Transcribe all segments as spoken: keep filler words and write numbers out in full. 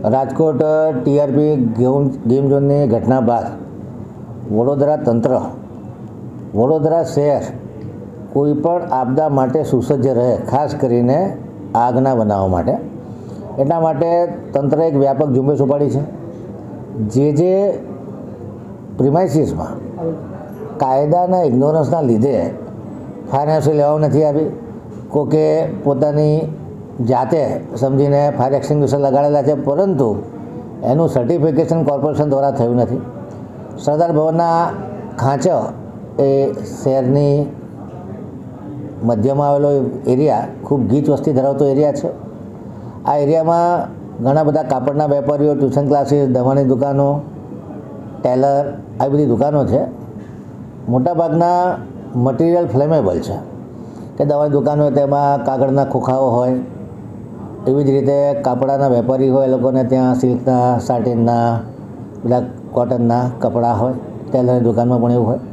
Rajkot TRP game game ઝોનની ઘટના બાદ વડોદરા તંત્ર વડોદરા શહેર કોઈ પણ આપદા માટે સુસજ્જ રહે, ખાસ કરીને આગના બનાવો માટે. એટલા માટે તંત્રએ એક વ્યાપક ઝુંબેશ ઉપાડી છે. જે જે પ્રિમાઇસીસમાં કાયદાના ઇગ્નોરન્સના લીધે ફાયર એનઓસી લેવામાં નથી આવી, કોકે પોતાની જાતે સમજીને ફાયર એક્સટિંગ્વિશર લગાડેલા છે, પરંતુ એનું સર્ટિફિકેશન કોર્પોરેશન દ્વારા થયું નથી. સરદાર ભવનના ખાંચો એ શહેરની મધ્યમાં આવેલો એરિયા ખૂબ ગીચ વસ્તી ધરાવતો એરિયા છે. આ એરિયામાં ઘણા બધા કાપડના વેપારીઓ, ટ્યુશન ક્લાસીસ, દવાની દુકાનો, ટેલર, આવી બધી દુકાનો છે. મોટાભાગના મટીરિયલ ફ્લેમેબલ છે કે દવાની દુકાનો હોય તેમાં કાગળના ખોખાઓ હોય, એવી જ રીતે કાપડાના વેપારી હોય, એ લોકોને ત્યાં સિલ્કના, સાટિનના, બધા કોટનના કપડાં હોય. ટેલરની દુકાનમાં પણ એવું હોય.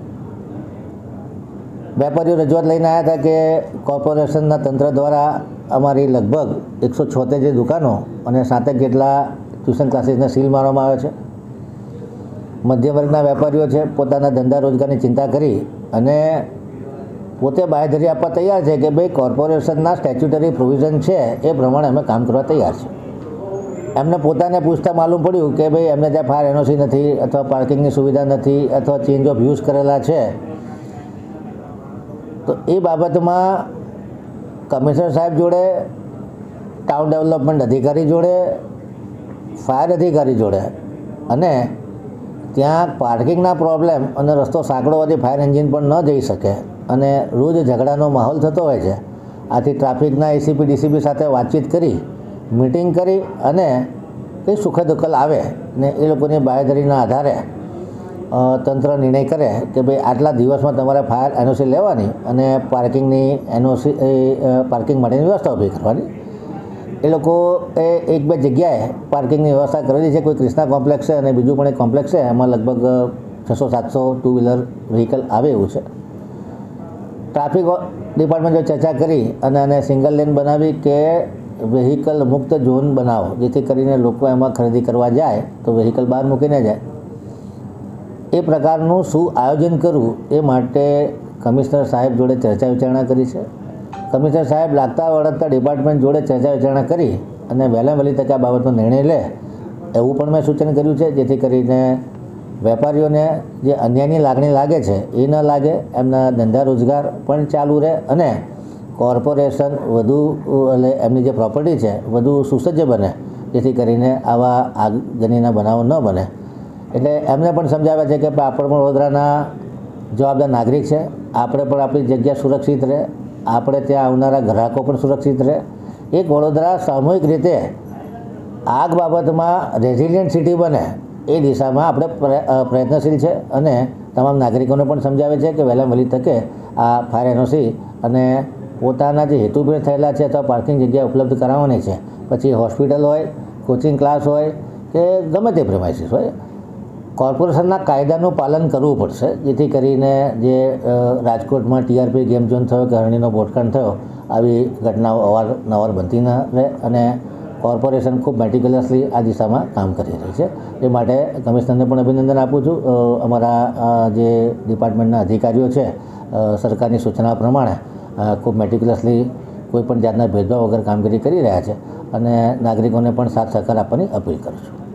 વેપારીઓ રજૂઆત લઈને આવ્યા હતા કે કોર્પોરેશનના તંત્ર દ્વારા અમારી લગભગ એકસો છોતેર જે દુકાનો અને સાતેક જેટલા ટ્યુશન ક્લાસીસને સીલ મારવામાં આવે છે. મધ્યમ વર્ગના વેપારીઓ છે, પોતાના ધંધા રોજગારની ચિંતા કરી અને પોતે બાંયધરી આપવા તૈયાર છે કે ભાઈ કોર્પોરેશનના સ્ટેચ્યુટરી પ્રોવિઝન છે એ પ્રમાણે અમે કામ કરવા તૈયાર છે. એમને પોતાને પૂછતા માલુમ પડ્યું કે ભાઈ એમને ત્યાં ફાયર એનઓસી નથી, અથવા પાર્કિંગની સુવિધા નથી, અથવા ચેન્જ ઓફ યુઝ કરેલા છે. તો એ બાબતમાં કમિશનર સાહેબ જોડે, ટાઉન ડેવલપમેન્ટ અધિકારી જોડે, ફાયર અધિકારી જોડે અને ત્યાં પાર્કિંગના પ્રોબ્લેમ અને રસ્તો સાંકડો હોવાથી ફાયર એન્જિન પણ ન જઈ શકે અને રોજ ઝઘડાનો માહોલ થતો હોય છે. આથી ટ્રાફિકના એસીપી ડીસીપી સાથે વાતચીત કરી, મિટિંગ કરી અને કંઈ સુખદ ઉકેલ આવે ને એ લોકોની બાંયધરીના આધારે તંત્ર નિર્ણય કરે કે ભાઈ આટલા દિવસમાં તમારે ફાયર એનઓસી લેવાની અને પાર્કિંગની એનઓસી પાર્કિંગ માટેની વ્યવસ્થા ઊભી કરવાની. એ લોકો એ એક બે જગ્યાએ પાર્કિંગની વ્યવસ્થા કરેલી છે. કોઈ ક્રિષ્ના કોમ્પ્લેક્સ છે અને બીજું પણ એક કોમ્પ્લેક્સ છે, એમાં લગભગ છસો સાતસો ટુ વ્હીલર વ્હીકલ આવે એવું છે. ટ્રાફિક ડિપાર્ટમેન્ટે ચર્ચા કરી અને એને સિંગલ લેન બનાવી કે વ્હીકલ મુક્ત ઝોન બનાવો, જેથી કરીને લોકો એમાં ખરીદી કરવા જાય તો વ્હીકલ બહાર મૂકીને જાય. એ પ્રકારનું શું આયોજન કરવું એ માટે કમિશનર સાહેબ જોડે ચર્ચા વિચારણા કરી છે. કમિશનર સાહેબ લાગતા વળગતા ડિપાર્ટમેન્ટ જોડે ચર્ચા વિચારણા કરી અને વહેલા વહેલી તકે આ બાબતનો નિર્ણય લે એવું પણ મેં સૂચન કર્યું છે, જેથી કરીને વેપારીઓને જે અન્યાયની લાગણી લાગે છે એ ન લાગે, એમના ધંધા રોજગાર પણ ચાલુ રહે અને કોર્પોરેશન વધુ એટલે એમની જે પ્રોપર્ટી છે વધુ સુસજ્જ બને, જેથી કરીને આવા આગજનીના બનાવો ન બને. એટલે એમને પણ સમજાવ્યા છે કે આપણે પણ વડોદરાના જવાબદાર નાગરિક છે, આપણે પણ આપણી જગ્યા સુરક્ષિત રહે, આપણે ત્યાં આવનારા ગ્રાહકો પણ સુરક્ષિત રહે. એક વડોદરા સામૂહિક રીતે આગ બાબતમાં રેઝિલિયન્ટ સિટી બને એ દિશામાં આપણે પ્રયત્નશીલ છે અને તમામ નાગરિકોને પણ સમજાવે છે કે વહેલા વહેલી તકે આ ફાયર એનઓસી અને પોતાના જે હેતુભેર થયેલા છે અથવા પાર્કિંગ જગ્યા ઉપલબ્ધ કરાવવાની છે, પછી હોસ્પિટલ હોય, કોચિંગ ક્લાસ હોય કે ગમે તે પ્રેમાઇસીસ હોય, કોર્પોરેશનના કાયદાનું પાલન કરવું પડશે, જેથી કરીને જે રાજકોટમાં ટીઆરપી ગેમ ઝોન થયો કે હરણીનો બોટકાંડ થયો, આવી ઘટનાઓ અવારનવાર બનતી ન રહે અને કોર્પોરેશન ખૂબ મેટિક્યુલસલી આ દિશામાં કામ કરી રહી છે. એ માટે કમિશનરને પણ અભિનંદન આપું છું. અમારા જે ડિપાર્ટમેન્ટના અધિકારીઓ છે સરકારની સૂચના પ્રમાણે ખૂબ મેટિક્યુલસલી કોઈપણ જાતના ભેદભાવ વગર કામગીરી કરી રહ્યા છે અને નાગરિકોને પણ સાથ સહકાર આપવાની અપીલ કરું છું.